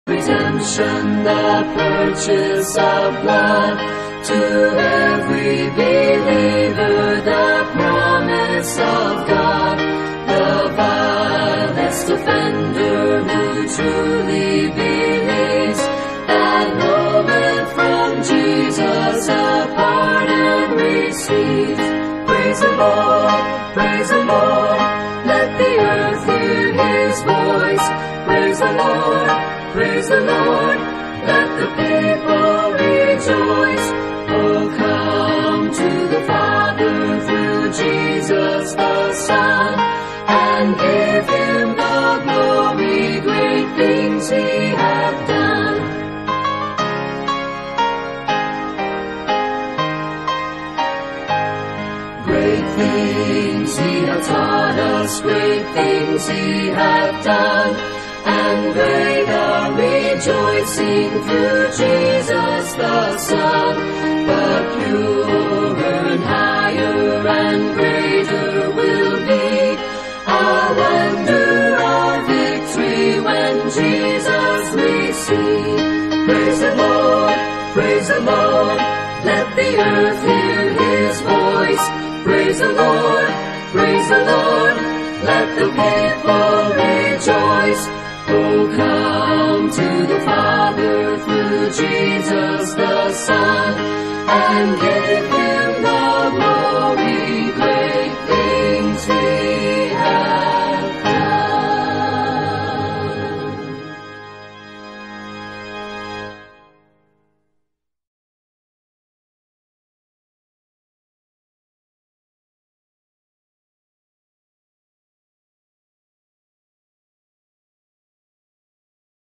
Redemption, the purchase of blood, to every believer the promise of God. The vilest offender who truly believes that moment from Jesus a pardon receives. Praise the Lord, praise the Lord, let the earth hear His voice. Praise the Lord, praise the Lord, let the people rejoice. Oh, come to the Father through Jesus the Son, and give Him the glory, great things He hath done. Great things He hath taught us, great things He hath done, and great our rejoicing through Jesus the Son. But purer and higher and greater will be our wonder, our victory when Jesus we see. Praise the Lord, praise the Lord, let the earth hear His voice. Praise the Lord, praise the Lord, let the people rejoice. Oh, come to the Father through Jesus the Son, and give Him the